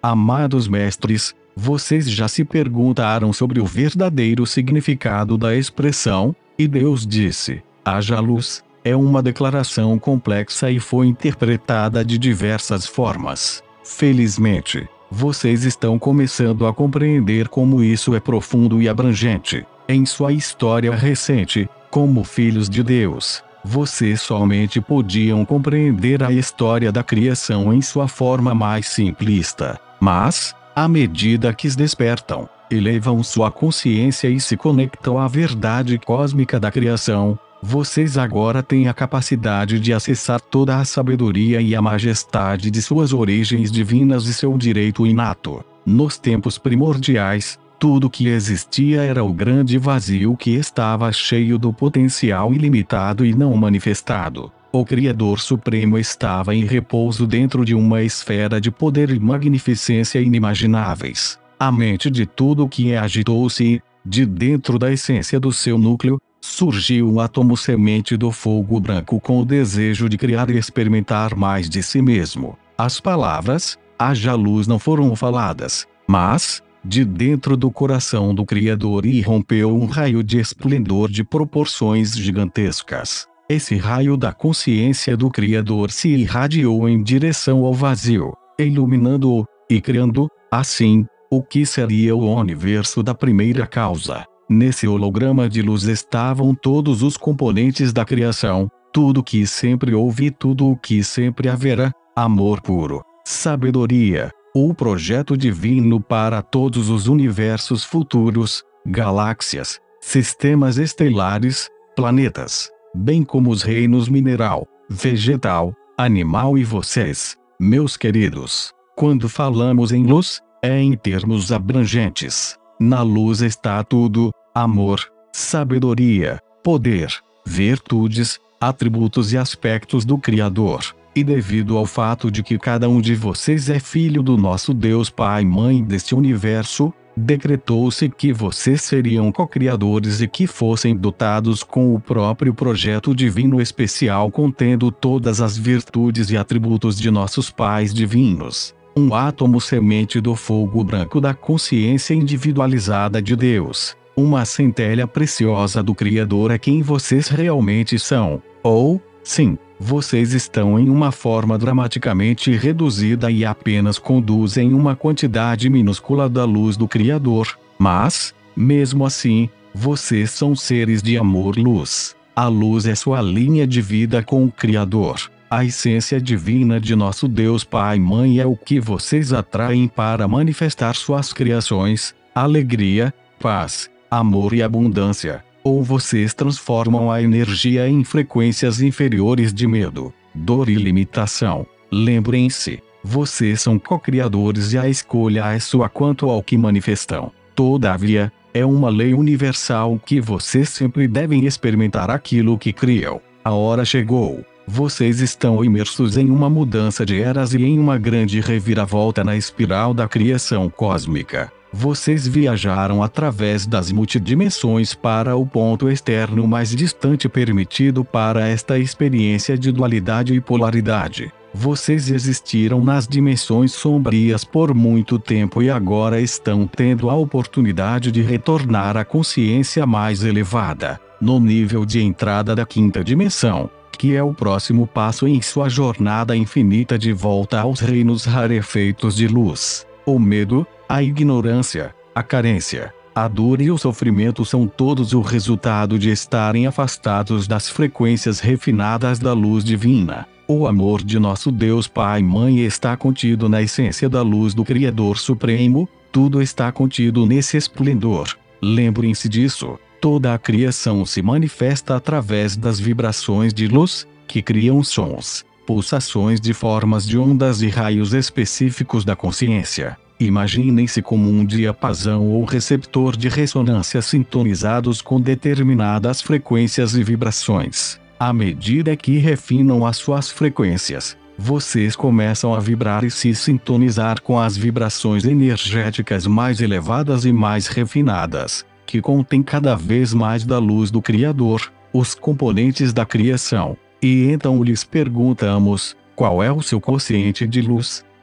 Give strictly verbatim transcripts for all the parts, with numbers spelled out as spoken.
Amados mestres, vocês já se perguntaram sobre o verdadeiro significado da expressão, e Deus disse, haja luz, é uma declaração complexa e foi interpretada de diversas formas. Felizmente, vocês estão começando a compreender como isso é profundo e abrangente. Em sua história recente, como filhos de Deus, vocês somente podiam compreender a história da criação em sua forma mais simplista. Mas, à medida que se despertam, elevam sua consciência e se conectam à verdade cósmica da criação, vocês agora têm a capacidade de acessar toda a sabedoria e a majestade de suas origens divinas e seu direito inato. Nos tempos primordiais, tudo que existia era o grande vazio que estava cheio do potencial ilimitado e não manifestado. O Criador Supremo estava em repouso dentro de uma esfera de poder e magnificência inimagináveis. A mente de tudo o que é agitou-se e, de dentro da essência do seu núcleo, surgiu um átomo semente do fogo branco com o desejo de criar e experimentar mais de si mesmo. As palavras, haja luz, não foram faladas, mas, de dentro do coração do Criador irrompeu um raio de esplendor de proporções gigantescas. Esse raio da consciência do Criador se irradiou em direção ao vazio, iluminando-o, e criando, assim, o que seria o universo da primeira causa. Nesse holograma de luz estavam todos os componentes da criação, tudo o que sempre houve e tudo o que sempre haverá, amor puro, sabedoria, o projeto divino para todos os universos futuros, galáxias, sistemas estelares, planetas, bem como os reinos mineral, vegetal, animal e vocês, meus queridos. Quando falamos em luz, é em termos abrangentes. Na luz está tudo: amor, sabedoria, poder, virtudes, atributos e aspectos do Criador. E devido ao fato de que cada um de vocês é filho do nosso Deus Pai e Mãe deste universo, decretou-se que vocês seriam co-criadores e que fossem dotados com o próprio projeto divino especial contendo todas as virtudes e atributos de nossos pais divinos. Um átomo semente do fogo branco da consciência individualizada de Deus. Uma centelha preciosa do Criador é quem vocês realmente são. Ou, sim, vocês estão em uma forma dramaticamente reduzida e apenas conduzem uma quantidade minúscula da luz do Criador. Mas, mesmo assim, vocês são seres de amor-luz. A luz é sua linha de vida com o Criador. A essência divina de nosso Deus Pai e Mãe é o que vocês atraem para manifestar suas criações, alegria, paz, amor e abundância. Ou vocês transformam a energia em frequências inferiores de medo, dor e limitação. Lembrem-se, vocês são co-criadores e a escolha é sua quanto ao que manifestam. Todavia, é uma lei universal que vocês sempre devem experimentar aquilo que criam. A hora chegou. Vocês estão imersos em uma mudança de eras e em uma grande reviravolta na espiral da criação cósmica. Vocês viajaram através das multidimensões para o ponto externo mais distante permitido para esta experiência de dualidade e polaridade. Vocês existiram nas dimensões sombrias por muito tempo e agora estão tendo a oportunidade de retornar à consciência mais elevada, no nível de entrada da quinta dimensão, que é o próximo passo em sua jornada infinita de volta aos reinos rarefeitos de luz. O medo, a ignorância, a carência, a dor e o sofrimento são todos o resultado de estarem afastados das frequências refinadas da luz divina. O amor de nosso Deus Pai e Mãe está contido na essência da luz do Criador Supremo, tudo está contido nesse esplendor. Lembrem-se disso. Toda a criação se manifesta através das vibrações de luz, que criam sons, pulsações de formas de ondas e raios específicos da consciência. Imaginem-se como um diapasão ou receptor de ressonância sintonizados com determinadas frequências e vibrações. À medida que refinam as suas frequências, vocês começam a vibrar e se sintonizar com as vibrações energéticas mais elevadas e mais refinadas, que contêm cada vez mais da luz do Criador, os componentes da criação. E então lhes perguntamos, qual é o seu quociente de luz?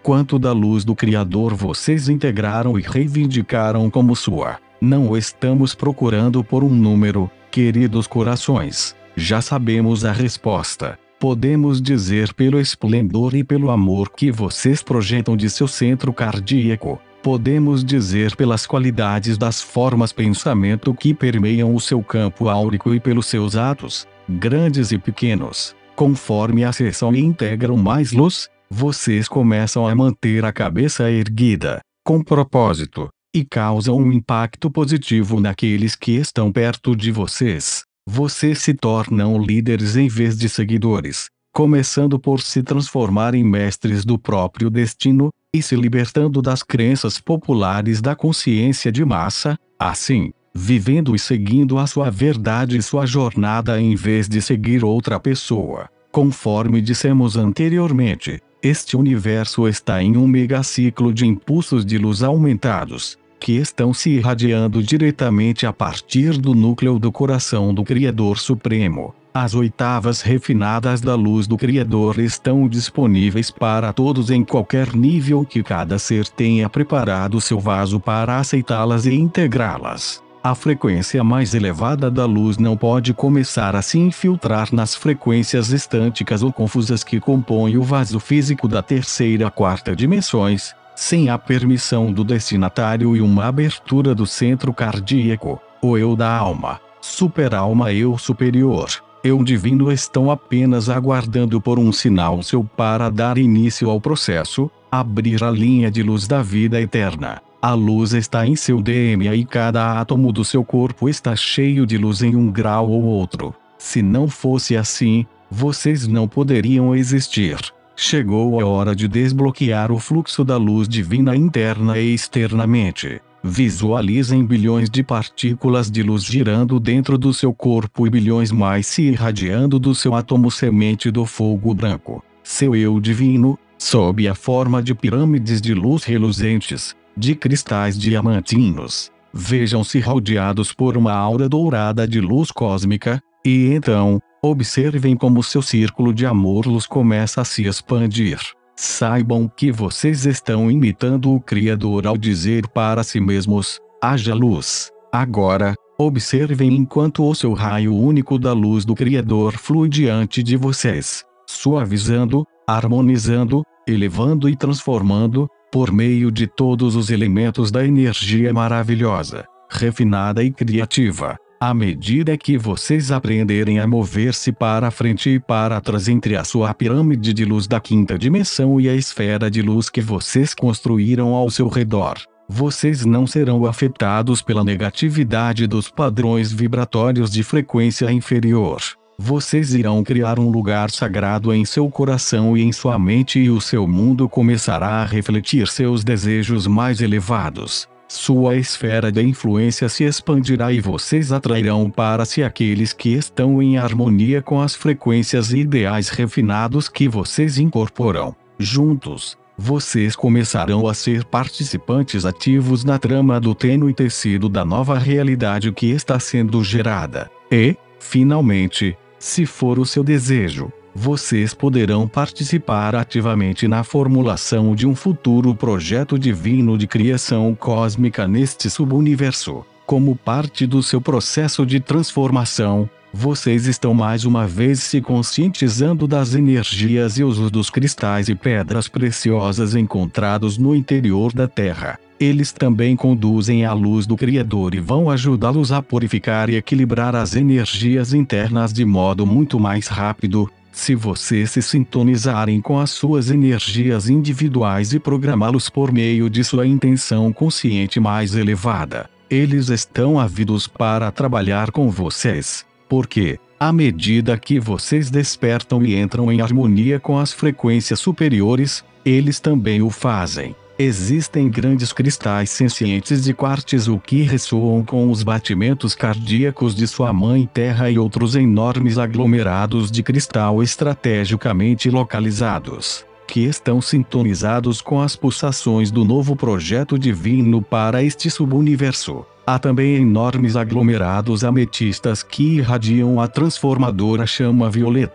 quanto da luz do Criador vocês integraram e reivindicaram como sua. Não o estamos procurando por um número, queridos corações. Já sabemos a resposta. Podemos dizer pelo esplendor e pelo amor que vocês projetam de seu centro cardíaco. Podemos dizer pelas qualidades das formas pensamento que permeiam o seu campo áurico e pelos seus atos, grandes e pequenos. Conforme acessam e integram mais luz, vocês começam a manter a cabeça erguida, com propósito, e causam um impacto positivo naqueles que estão perto de vocês. Vocês se tornam líderes em vez de seguidores, começando por se transformar em mestres do próprio destino, e se libertando das crenças populares da consciência de massa, assim, vivendo e seguindo a sua verdade e sua jornada em vez de seguir outra pessoa. Conforme dissemos anteriormente, este universo está em um megaciclo de impulsos de luz aumentados, que estão se irradiando diretamente a partir do núcleo do coração do Criador Supremo. As oitavas refinadas da luz do Criador estão disponíveis para todos em qualquer nível que cada ser tenha preparado seu vaso para aceitá-las e integrá-las. A frequência mais elevada da luz não pode começar a se infiltrar nas frequências estânticas ou confusas que compõem o vaso físico da terceira e quarta dimensões, sem a permissão do destinatário e uma abertura do centro cardíaco. O eu da alma, super-alma, eu superior, eu divino estão apenas aguardando por um sinal seu para dar início ao processo, abrir a linha de luz da vida eterna. A luz está em seu D N A e cada átomo do seu corpo está cheio de luz em um grau ou outro. Se não fosse assim, vocês não poderiam existir. Chegou a hora de desbloquear o fluxo da luz divina interna e externamente. Visualizem bilhões de partículas de luz girando dentro do seu corpo e bilhões mais se irradiando do seu átomo semente do fogo branco. Seu eu divino, sob a forma de pirâmides de luz reluzentes, de cristais diamantinos, vejam-se rodeados por uma aura dourada de luz cósmica, e então, observem como seu círculo de amor-luz começa a se expandir. Saibam que vocês estão imitando o Criador ao dizer para si mesmos: haja luz. Agora, observem enquanto o seu raio único da luz do Criador flui diante de vocês, suavizando, harmonizando, elevando e transformando, por meio de todos os elementos da energia maravilhosa, refinada e criativa. À medida que vocês aprenderem a mover-se para frente e para trás entre a sua pirâmide de luz da quinta dimensão e a esfera de luz que vocês construíram ao seu redor, vocês não serão afetados pela negatividade dos padrões vibratórios de frequência inferior. Vocês irão criar um lugar sagrado em seu coração e em sua mente, e o seu mundo começará a refletir seus desejos mais elevados. Sua esfera de influência se expandirá e vocês atrairão para si aqueles que estão em harmonia com as frequências e ideais refinados que vocês incorporam. Juntos, vocês começarão a ser participantes ativos na trama do tênue tecido da nova realidade que está sendo gerada. E, finalmente, se for o seu desejo, vocês poderão participar ativamente na formulação de um futuro projeto divino de criação cósmica neste subuniverso. Como parte do seu processo de transformação, vocês estão mais uma vez se conscientizando das energias e usos dos cristais e pedras preciosas encontrados no interior da Terra. Eles também conduzem a luz do Criador e vão ajudá-los a purificar e equilibrar as energias internas de modo muito mais rápido, se vocês se sintonizarem com as suas energias individuais e programá-los por meio de sua intenção consciente mais elevada. Eles estão ávidos para trabalhar com vocês, porque, à medida que vocês despertam e entram em harmonia com as frequências superiores, eles também o fazem. Existem grandes cristais sencientes de quartzo que ressoam com os batimentos cardíacos de sua mãe Terra e outros enormes aglomerados de cristal estrategicamente localizados, que estão sintonizados com as pulsações do novo projeto divino para este subuniverso. Há também enormes aglomerados ametistas que irradiam a transformadora chama violeta,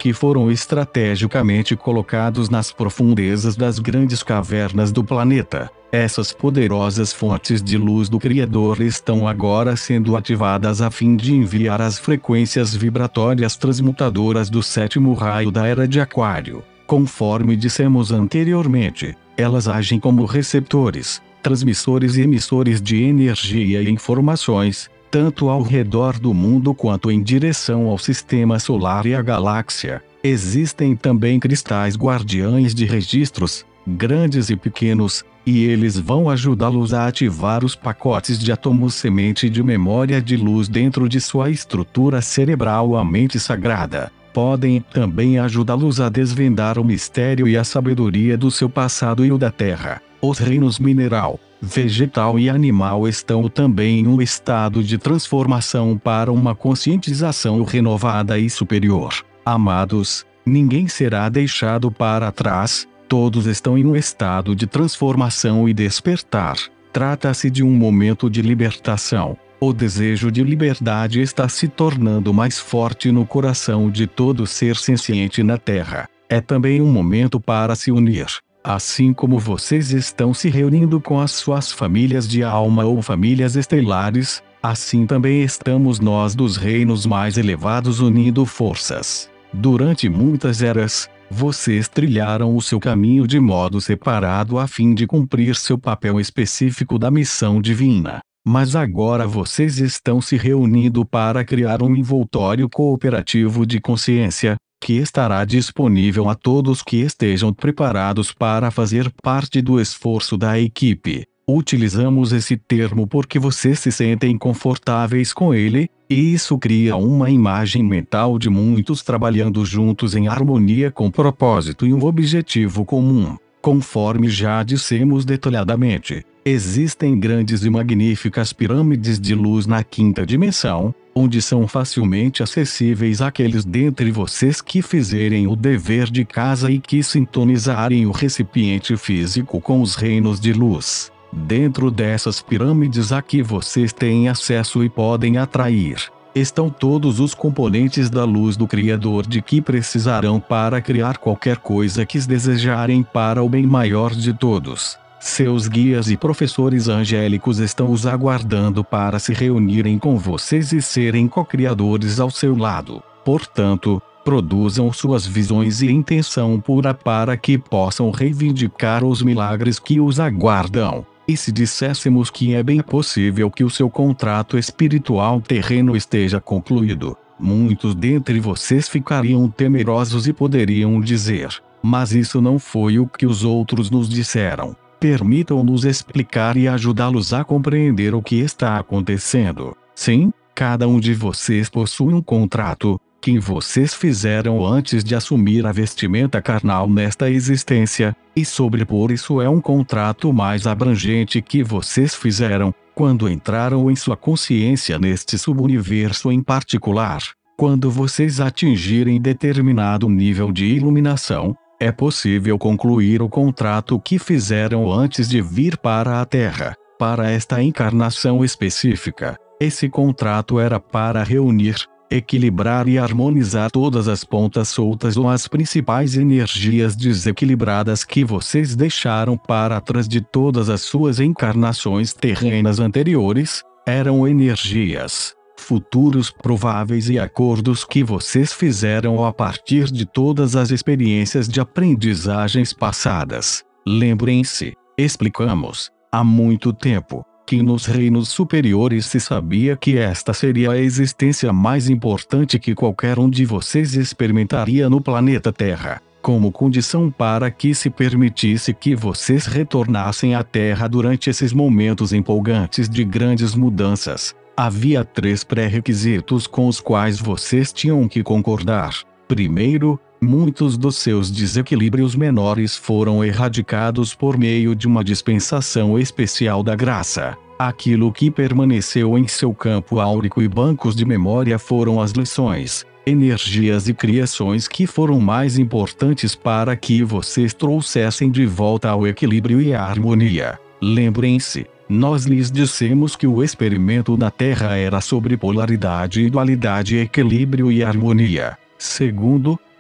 que foram estrategicamente colocados nas profundezas das grandes cavernas do planeta. Essas poderosas fontes de luz do Criador estão agora sendo ativadas a fim de enviar as frequências vibratórias transmutadoras do sétimo raio da Era de Aquário. Conforme dissemos anteriormente, elas agem como receptores, transmissores e emissores de energia e informações, tanto ao redor do mundo quanto em direção ao sistema solar e à galáxia. Existem também cristais guardiães de registros, grandes e pequenos, e eles vão ajudá-los a ativar os pacotes de átomos semente de memória de luz dentro de sua estrutura cerebral, a mente sagrada. Podem também ajudá-los a desvendar o mistério e a sabedoria do seu passado e o da Terra. Os reinos mineral, vegetal e animal estão também em um estado de transformação para uma conscientização renovada e superior. Amados, ninguém será deixado para trás. Todos estão em um estado de transformação e despertar. Trata-se de um momento de libertação. O desejo de liberdade está se tornando mais forte no coração de todo ser senciente na Terra. É também um momento para se unir. Assim como vocês estão se reunindo com as suas famílias de alma ou famílias estelares, assim também estamos nós dos reinos mais elevados unindo forças. Durante muitas eras, vocês trilharam o seu caminho de modo separado a fim de cumprir seu papel específico da missão divina. Mas agora vocês estão se reunindo para criar um envoltório cooperativo de consciência, que estará disponível a todos que estejam preparados para fazer parte do esforço da equipe. Utilizamos esse termo porque vocês se sentem confortáveis com ele, e isso cria uma imagem mental de muitos trabalhando juntos em harmonia com propósito e um objetivo comum. Conforme já dissemos detalhadamente, existem grandes e magníficas pirâmides de luz na quinta dimensão, onde são facilmente acessíveis aqueles dentre vocês que fizerem o dever de casa e que sintonizarem o recipiente físico com os reinos de luz. Dentro dessas pirâmides a que vocês têm acesso e podem atrair, estão todos os componentes da luz do Criador de que precisarão para criar qualquer coisa que desejarem para o bem maior de todos. Seus guias e professores angélicos estão os aguardando para se reunirem com vocês e serem co-criadores ao seu lado. Portanto, produzam suas visões e intenção pura para que possam reivindicar os milagres que os aguardam. E se disséssemos que é bem possível que o seu contrato espiritual terreno esteja concluído, muitos dentre vocês ficariam temerosos e poderiam dizer: mas isso não foi o que os outros nos disseram. Permitam-nos explicar e ajudá-los a compreender o que está acontecendo. Sim, cada um de vocês possui um contrato, que vocês fizeram antes de assumir a vestimenta carnal nesta existência, e sobrepor isso é um contrato mais abrangente que vocês fizeram, quando entraram em sua consciência neste subuniverso em particular. Quando vocês atingirem determinado nível de iluminação, é possível concluir o contrato que fizeram antes de vir para a Terra, para esta encarnação específica. Esse contrato era para reunir, equilibrar e harmonizar todas as pontas soltas ou as principais energias desequilibradas que vocês deixaram para trás de todas as suas encarnações terrenas anteriores. Eram energias, futuros prováveis e acordos que vocês fizeram a partir de todas as experiências de aprendizagens passadas. Lembrem-se, explicamos, há muito tempo, que nos reinos superiores se sabia que esta seria a existência mais importante que qualquer um de vocês experimentaria no planeta Terra, como condição para que se permitisse que vocês retornassem à Terra durante esses momentos empolgantes de grandes mudanças. Havia três pré-requisitos com os quais vocês tinham que concordar. Primeiro, muitos dos seus desequilíbrios menores foram erradicados por meio de uma dispensação especial da graça. Aquilo que permaneceu em seu campo áurico e bancos de memória foram as lições, energias e criações que foram mais importantes para que vocês trouxessem de volta ao equilíbrio e à harmonia. Lembrem-se, nós lhes dissemos que o experimento na Terra era sobre polaridade e dualidade, equilíbrio e harmonia. Segundo,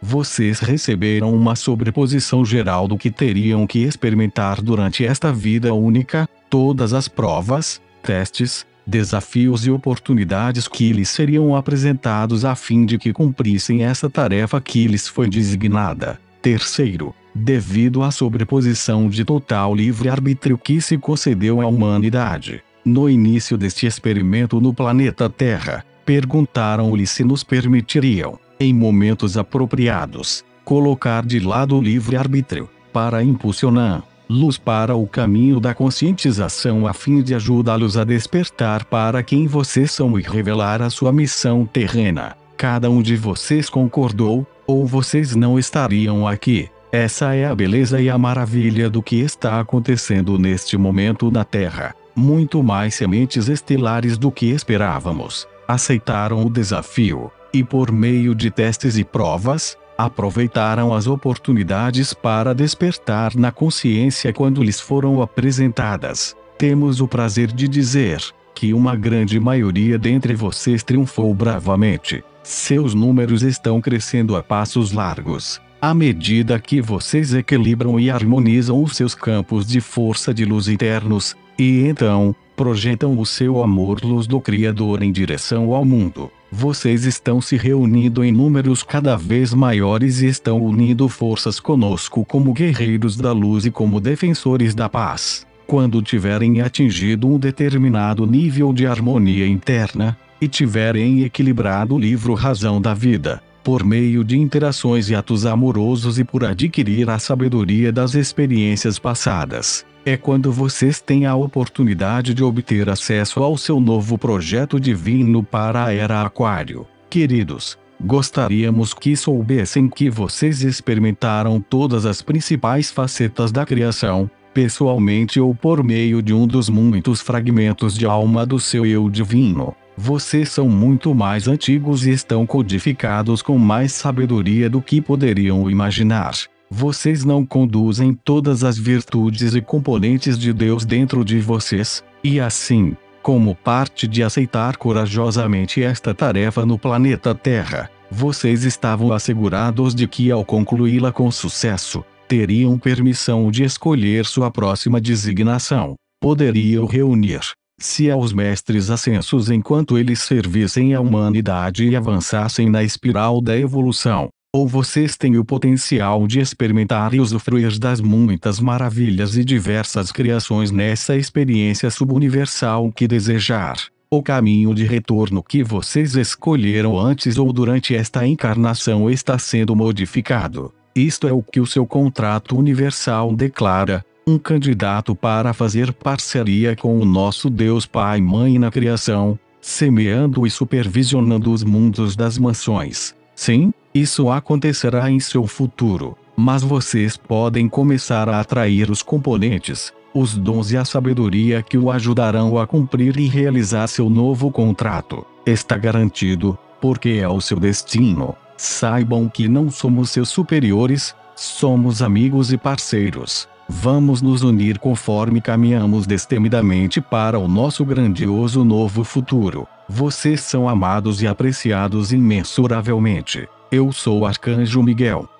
Vocês receberam uma sobreposição geral do que teriam que experimentar durante esta vida única, todas as provas, testes, desafios e oportunidades que lhes seriam apresentados a fim de que cumprissem essa tarefa que lhes foi designada. Terceiro, devido à sobreposição de total livre-arbítrio que se concedeu à humanidade, no início deste experimento no planeta Terra, perguntaram-lhe se nos permitiriam, em momentos apropriados, colocar de lado o livre-arbítrio, para impulsioná-los para o caminho da conscientização a fim de ajudá-los a despertar para quem vocês são e revelar a sua missão terrena. Cada um de vocês concordou, ou vocês não estariam aqui. Essa é a beleza e a maravilha do que está acontecendo neste momento na Terra. Muito mais sementes estelares do que esperávamos aceitaram o desafio, e por meio de testes e provas, aproveitaram as oportunidades para despertar na consciência quando lhes foram apresentadas. Temos o prazer de dizer que uma grande maioria dentre vocês triunfou bravamente. Seus números estão crescendo a passos largos, à medida que vocês equilibram e harmonizam os seus campos de força de luz internos, e então, projetam o seu amor-luz do Criador em direção ao mundo. Vocês estão se reunindo em números cada vez maiores e estão unindo forças conosco como guerreiros da luz e como defensores da paz. Quando tiverem atingido um determinado nível de harmonia interna, e tiverem equilibrado o livro-razão da vida, por meio de interações e atos amorosos e por adquirir a sabedoria das experiências passadas, é quando vocês têm a oportunidade de obter acesso ao seu novo projeto divino para a Era Aquário. Queridos, gostaríamos que soubessem que vocês experimentaram todas as principais facetas da criação, pessoalmente ou por meio de um dos muitos fragmentos de alma do seu eu divino. Vocês são muito mais antigos e estão codificados com mais sabedoria do que poderiam imaginar. Vocês não conduzem todas as virtudes e componentes de Deus dentro de vocês, e assim, como parte de aceitar corajosamente esta tarefa no planeta Terra, vocês estavam assegurados de que ao concluí-la com sucesso, teriam permissão de escolher sua próxima designação. Poderiam reunir-se aos mestres ascensos enquanto eles servissem à humanidade e avançassem na espiral da evolução. Ou vocês têm o potencial de experimentar e usufruir das muitas maravilhas e diversas criações nessa experiência subuniversal que desejar. O caminho de retorno que vocês escolheram antes ou durante esta encarnação está sendo modificado. Isto é o que o seu contrato universal declara: um candidato para fazer parceria com o nosso Deus Pai e Mãe na criação, semeando e supervisionando os mundos das mansões. Sim, isso acontecerá em seu futuro, mas vocês podem começar a atrair os componentes, os dons e a sabedoria que o ajudarão a cumprir e realizar seu novo contrato. Está garantido, porque é o seu destino. Saibam que não somos seus superiores, somos amigos e parceiros. Vamos nos unir conforme caminhamos destemidamente para o nosso grandioso novo futuro. Vocês são amados e apreciados imensuravelmente. Eu sou o Arcanjo Miguel.